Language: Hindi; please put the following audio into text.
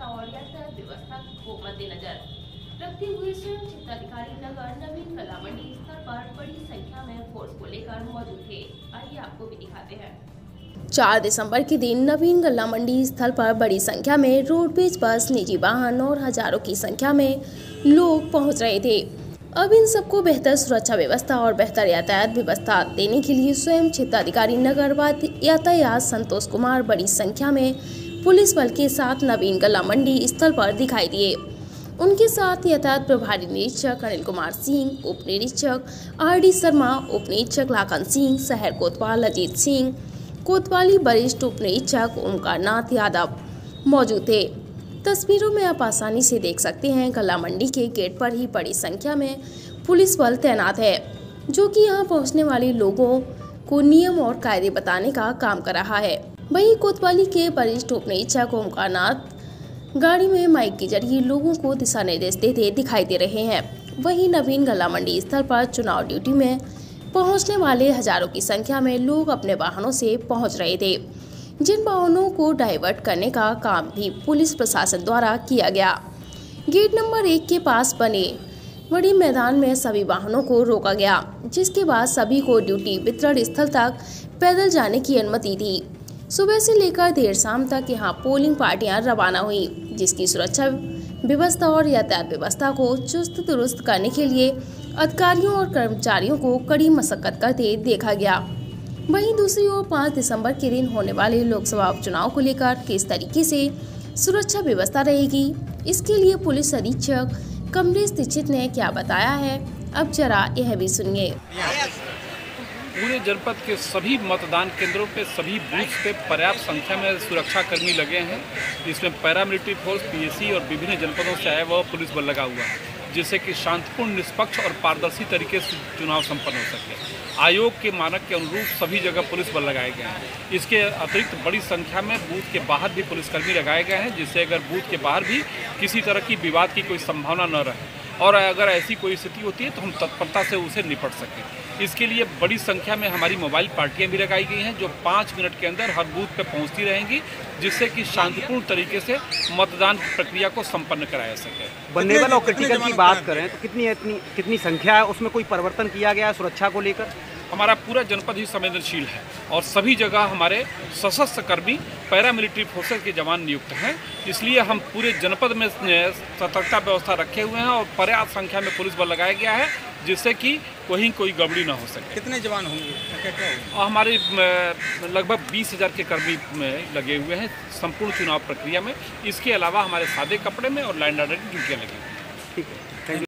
और यातायात व्यवस्था को मद्देनजर रखते हुए स्वयं क्षेत्राधिकारी नगर नवीन कला मंडी स्तर पर बड़ी संख्या में फोर्स को लेकर मौजूद थे। आइए आपको भी दिखाते हैं। 4 दिसंबर के दिन नवीन गल्ला मंडी स्थल पर बड़ी संख्या में रोडवेज बस, निजी वाहन और हजारों की संख्या में लोग पहुंच रहे थे। अब इन सबको बेहतर सुरक्षा व्यवस्था और बेहतर यातायात व्यवस्था देने के लिए स्वयं क्षेत्राधिकारी नगर व यातायात संतोष कुमार बड़ी संख्या में पुलिस बल के साथ नवीन गल्ला मंडी स्थल पर दिखाई दिए। उनके साथ यातायात प्रभारी निरीक्षक अनिल कुमार सिंह, उप निरीक्षक RD शर्मा, उप निरीक्षक लाखन सिंह, शहर कोतवाल अजीत सिंह, कोतवाली वरिष्ठ उप निरीक्षक ओमकार नाथ यादव मौजूद थे। तस्वीरों में आप आसानी से देख सकते हैं गल्ला मंडी के गेट पर ही बड़ी संख्या में पुलिस बल तैनात है, जो कि यहां पहुंचने वाले लोगों को नियम और कायदे बताने का काम कर रहा है। वहीं कोतवाली के वरिष्ठ उप निरीक्षक ओमकार नाथ गाड़ी में माइक के जरिए लोगों को दिशा निर्देश देते दिखाई दे रहे हैं। वहीं नवीन गल्ला मंडी स्थल पर चुनाव ड्यूटी में पहुंचने वाले हजारों की संख्या में लोग अपने वाहनों से पहुंच रहे थे, जिन वाहनों को डाइवर्ट करने का काम भी पुलिस प्रशासन द्वारा किया गया। गेट नंबर 1 के पास बने बड़ी मैदान में सभी वाहनों को रोका गया, जिसके बाद सभी को ड्यूटी वितरण स्थल तक पैदल जाने की अनुमति थी। सुबह से लेकर देर शाम तक यहां पोलिंग पार्टियां रवाना हुई, जिसकी सुरक्षा व्यवस्था और यातायात व्यवस्था को चुस्त दुरुस्त करने के लिए अधिकारियों और कर्मचारियों को कड़ी मशक्कत करते देखा गया। वहीं दूसरी ओर 5 दिसंबर के दिन होने वाले लोकसभा उपचुनाव को लेकर किस तरीके से सुरक्षा व्यवस्था रहेगी, इसके लिए पुलिस अधीक्षक कमलेश दीक्षित ने क्या बताया है, अब जरा यह भी सुनिए। पूरे जनपद के सभी मतदान केंद्रों पे, सभी बूथ पे पर्याप्त संख्या में सुरक्षा कर्मी लगे हैं। इसमें पैरामिलिट्री फोर्स, PSC और विभिन्न जनपदों से आया वह पुलिस बल लगा हुआ है, जिससे कि शांतिपूर्ण, निष्पक्ष और पारदर्शी तरीके से चुनाव संपन्न हो सके। आयोग के मानक के अनुरूप सभी जगह पुलिस बल लगाए गए हैं। इसके अतिरिक्त बड़ी संख्या में बूथ के बाहर भी पुलिसकर्मी लगाए गए हैं, जिससे अगर बूथ के बाहर भी किसी तरह की विवाद की कोई संभावना न रहे और अगर ऐसी कोई स्थिति होती है तो हम तत्परता से उसे निपट सकें। इसके लिए बड़ी संख्या में हमारी मोबाइल पार्टियां भी लगाई गई हैं, जो 5 मिनट के अंदर हर बूथ पे पहुंचती रहेंगी, जिससे कि शांतिपूर्ण तरीके से मतदान प्रक्रिया को संपन्न कराया सके। वल्नरेबल और क्रिटिकल की बात करें तो कितनी संख्या है, उसमें कोई परिवर्तन किया गया है सुरक्षा को लेकर? हमारा पूरा जनपद ही संवेदनशील है और सभी जगह हमारे सशस्त्र कर्मी, पैरामिलिट्री फोर्सेस के जवान नियुक्त हैं। इसलिए हम पूरे जनपद में सतर्कता व्यवस्था रखे हुए हैं और पर्याप्त संख्या में पुलिस बल लगाया गया है, जिससे कि कहीं कोई गड़बड़ी ना हो सके। कितने जवान होंगे? हमारे लगभग 20,000 के कर्मी लगे हुए हैं संपूर्ण चुनाव प्रक्रिया में। इसके अलावा हमारे सादे कपड़े में और लाइन ऑर्डर की ड्यूटियाँ लगी हुई हैं। ठीक है।